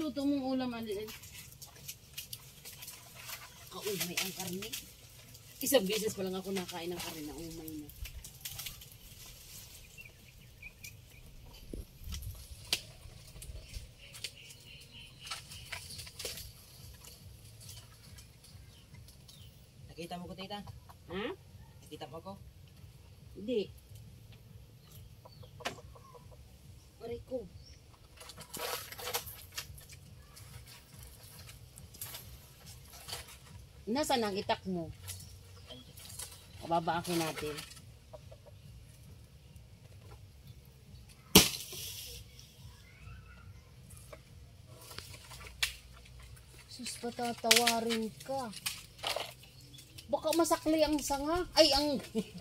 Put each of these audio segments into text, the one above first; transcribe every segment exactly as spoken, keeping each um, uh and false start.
niluto mong ulam, alin? Kaumay ang karne. Isang beses pa lang ako nakain ng karne na umay na. Nakita mo ko, tita? Ha? Nakita mo ko? Hindi. Aray ko. Nasaan ang itak mo? Babaakin natin. Sus, patatawarin ka. Baka masakli ang sanga. Ay, ang...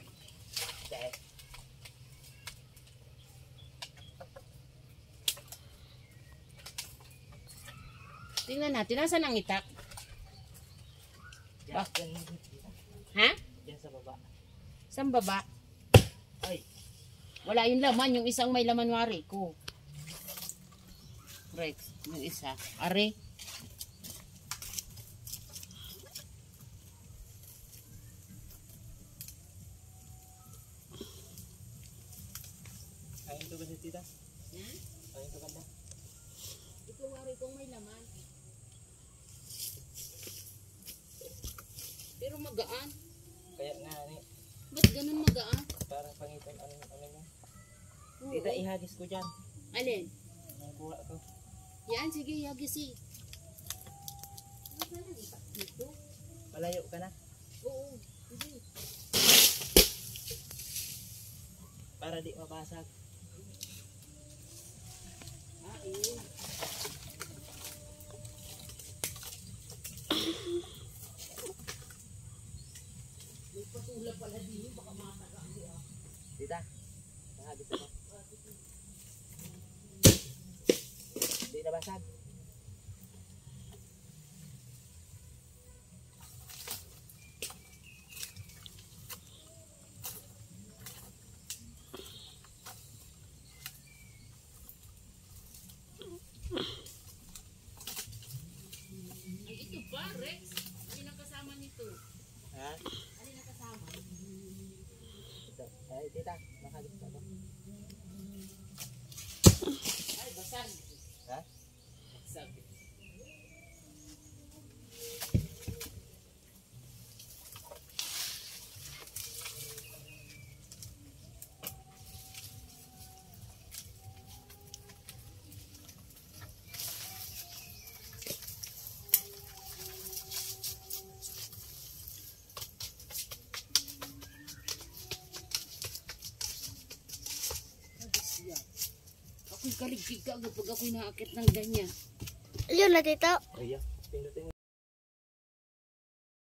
Tingnan natin. Nasaan ang itak? Diyan, diyan, Ha? diyan sa baba. Saan baba? Ay, Wala yung laman. Yung isang may laman wari ko. Rex. Yung isa. Are. ayun to ba si tita? Ha? Ayun to ganda. Ito wari kong may laman. Pero magaan. Kaya nga, ni, Ba't ganun magaan? parang pangitan, ano, ano mo? Oo. Tita, ihagis ko dyan. Alin? Nakuha ko. Yan, sige, yagisi. Ano ba itak dito? Malayo ka na. Oo. Hindi. Para di mabasag. Ah, eh. May patula pala din. Baka mataga ako ah. Tita, nahagis ako. Di nabasag. Ay, ito ba, Rex? Ano yung kasama nito? Ha? Ano yung kasama? Ito. Ay, tita, nahagis ako. Ay, basag. Ha? Basag. Ako'y kaligtig ka kapag ako'y naakit ng ganyan. Ayun na, tito. Ay, pindutin mo.